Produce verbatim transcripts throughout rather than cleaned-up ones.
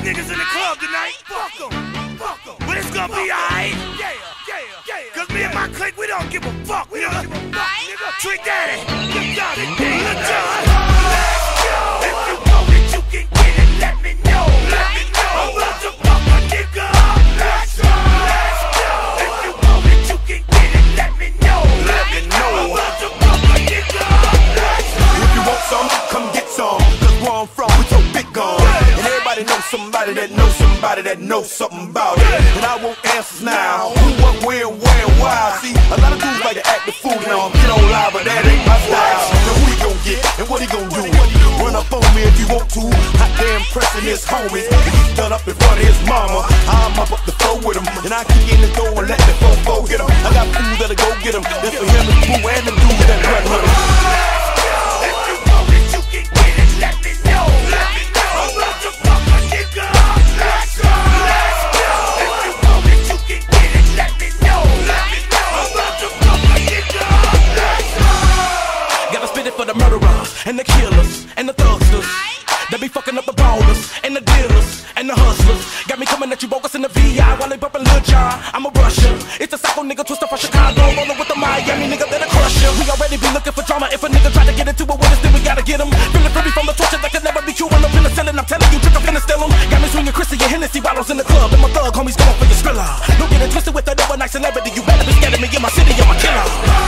niggas in the club tonight. Fuck 'em, fuck 'em. But it's gonna be alright. Yeah, yeah, yeah. Cause me and my clique, we don't give a fuck. We don't give a fuck, nigga. Trick Daddy, good job, good job. Let's go. If you know that you can get it, let me know. Let me know. I'm about to fuck a nigga up. Let's go. Let's go. If you know that you can get it, let me know. Let me know. I'm about to fuck a nigga up. Let's go. If you want some, come get some. Cause where I'm from, we so big gun. And everybody knows somebody that knows somebody that knows something about it. And I want answers now. Who, what, where, where, and why? See, a lot of dudes like to act the fool now. I'm get on live, but that ain't my style. Now who he gon' get and what he gon' do? Run up on me if you want to. Hot damn pressing his homies. He's done up in front of his mama. I'm up up the floor with him. And I kick in the door and let the fofo get him. I got fools that'll go get him. That's for him and Pooh and the dudes that run with him. If you know that you can get it, let me know. Let me know. I'm about to fuck a nigga up. Let's go. Let's go. If you know that you can get it, let me know. Let me know. I'm about to fuck a nigga up. Let's go. Gotta spit it for the murderers and the killers and the thugsters that be fucking up the ballers and the dealers and the hustlers. Got me coming at you bogus in the V I while they bumpin' Lil Jon. I'm a Russia. It's a psycho nigga twister from Chicago, rollin' with the Miami nigga that'll crush ya. We already be looking for drama. If a nigga try to get into it with us, then we gotta get him. Feelin' free from the torture that can never be cured. I'm finna sell it. I'm telling you, trick, I'm finna steal him. Got me swinging Chrissy and Hennessy bottles in the club, and my thug homies going for your skrilla. Don't get it twisted with that overnight celebrity. You better be scared of me in my city. I'm a killer.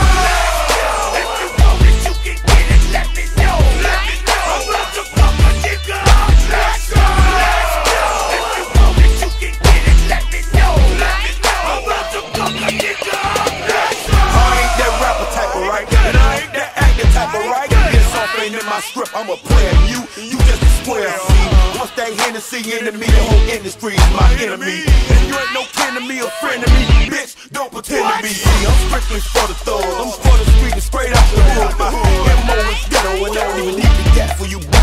If you know that you can get it, let me know. Let me know. I'm about to fuck a nigga up. Let's go. Let's go. If you know that you can get it, let me know. Let me know. I'm about to fuck a nigga up. Let's go. I ain't that rapper type of right, and I ain't that acting type of right. This off ain't in my script, I'm a player. You, you just a square. See, once that Hennessy into me, the whole industry is my enemy. And you ain't no kin to me, a friend to me, bitch. Don't pretend to be. See, I'm strictly for the thugs. I'm for the street and straight out the hood. My M O is ghetto, and I don't even need the gat for you.